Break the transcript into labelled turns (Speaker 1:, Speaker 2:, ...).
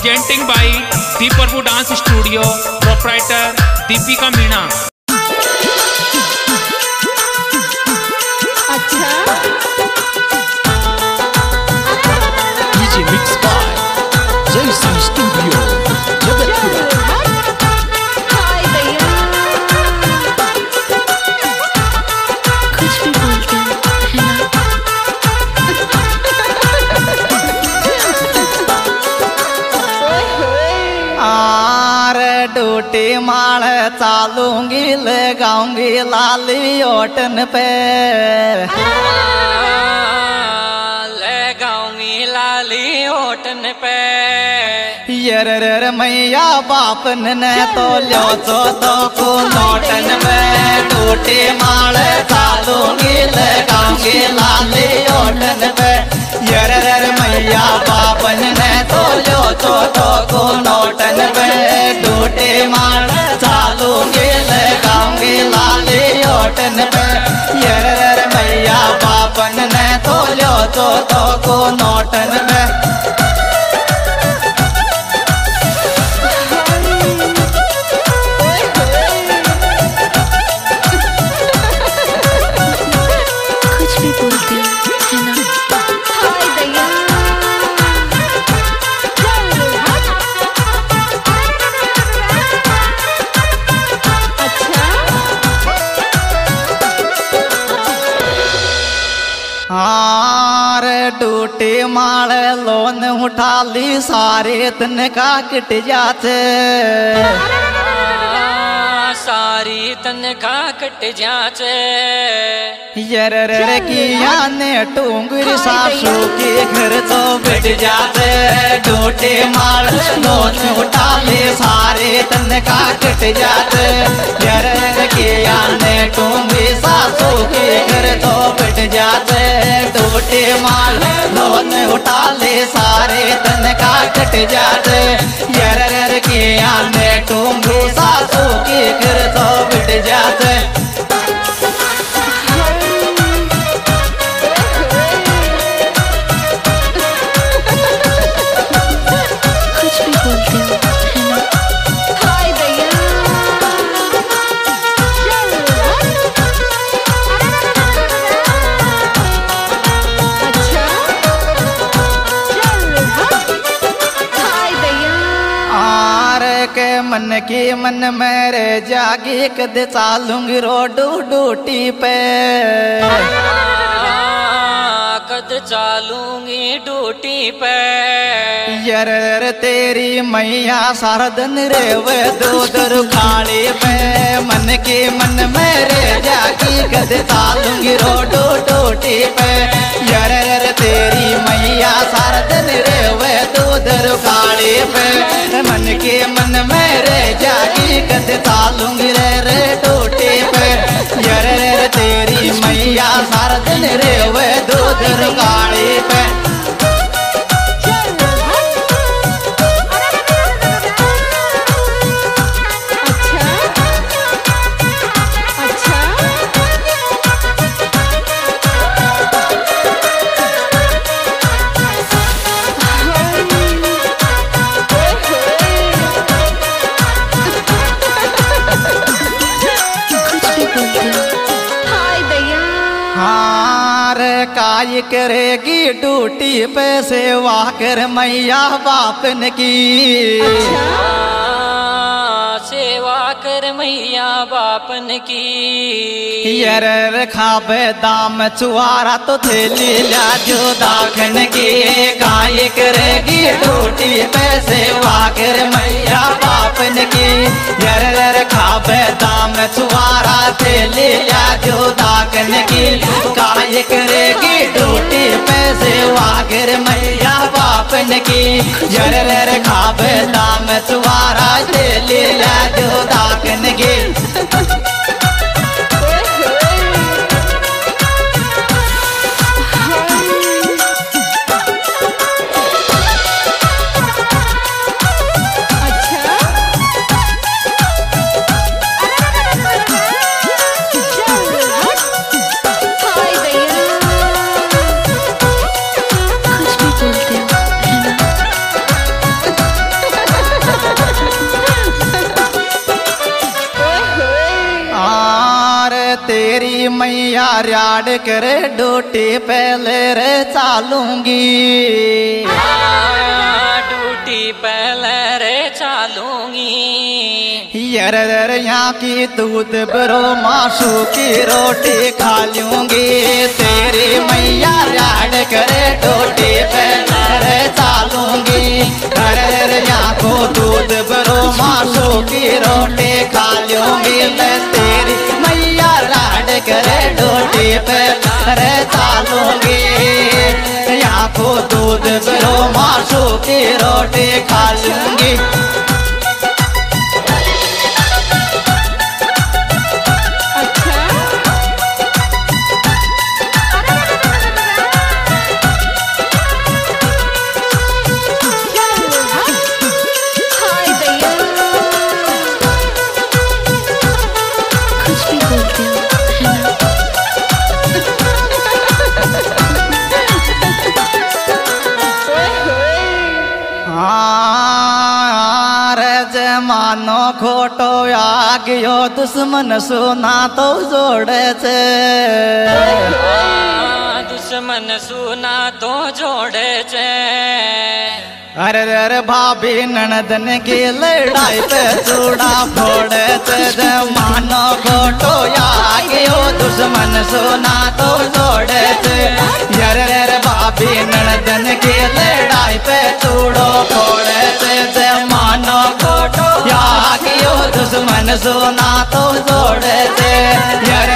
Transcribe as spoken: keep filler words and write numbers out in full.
Speaker 1: Presenting by Deep Prabhu dance studio, proprietor Deepika Meena.
Speaker 2: अच्छा
Speaker 3: DJ mix by Jayshree studio Jagatpura.
Speaker 4: डूटी माल चालूंगी लगाऊंगी लाली ओटन पे,
Speaker 5: लगाऊंगी लाली ओटन पे।
Speaker 4: यर मैया बापन ने तो लो तो तो को नोटन में। डूटी माल चालूंगी लगाऊंगी लाली ओटन पे, यर मैया बापन ने तो लो तो तो को नोटन पे। डूटी माल चालूंगी लगाऊंगी लाली ओटन पे, यर मैया बापन ने तो लो तो तो को नोटन में। डूटी माल लोन उठा ली सारे तन का कट जाते,
Speaker 5: सारी तनखा कट जाचे।
Speaker 4: यर किया ने टूंगरी सासू के घर तो बिट जाते। डूटी माल लोन उठा ली सारे तनखा कट जाते, यर किया ने टूंगरी सासू के घर तो बिट जाते। डूटी माल लोन उठा ले सारे तनखा कट जाते, यर किया ने टूंगरी सासू के घर तो बिट जाते। मन की मन मेरे जागी कद चालूंगी रोडू डूटी पे,
Speaker 5: कद चालूंगी डूटी पे।
Speaker 4: यर तेरी मैया सारा दिन रेवे दूधर खाली पे। मन की मन मेरे जागी कद चालूंगी रोडू डूटी पे, यर तेरी मैया सारा दिन रेवे दूधर खाली पे। मन के मन मेरे जागी कद चालूंगी रे रे डूटी पे, यर तेरी मैया सारा दिन रेवे दूधर गाड़ी पे। काय करेगी डूटी पे सेवा कर मैया बापन की,
Speaker 5: सेवा कर मैया बापन की।
Speaker 4: यर खाबे दाम चुआरा तो थैली ला जो दाखन की। काय करेगी डूटी पे सेवा कर मैया बापन की, यर खाबे दाम चुआरा थैली ला जो दाखन की। काय करेगी डूटी पे सेवा कर मैया बापन की, यर खाबे दाम चुआरा थैली ला जो दाखन की। रियाड़ करे ड्यूटी पहले रे चालूंगी
Speaker 5: ड्यूटी पहले रे चालूंगी
Speaker 4: यार यहाँ की दूध बरो माशू की रोटी खा लूंगी तेरी मैया रियाड़ करे ड्यूटी पहले रे चालूंगी अरे यहाँ को दूध बरो माशू की रोटी खा लूंगी मैं तेरी मैया रियाड़ करे ड्यूटी पहले चालूंगी यहाँ को दूध बरो माशू की रोटी खा लूंगी मानो खोटो आ गयो दुश्मन सुना तो जोड़े छे
Speaker 5: दुश्मन सुना तो जोड़े छे
Speaker 4: अरे अरे भाभी ननदन की लड़ाई पे चूड़ा फोड़े छे मानो खोटो आ गयो दुश्मन सुना तो जोड़े छे अरे अरे भाभी ननदन की लड़ाई पे चूड़ो फोड़े छे मानो खोटो या दुश्मन सुना तो जोड़े थे यार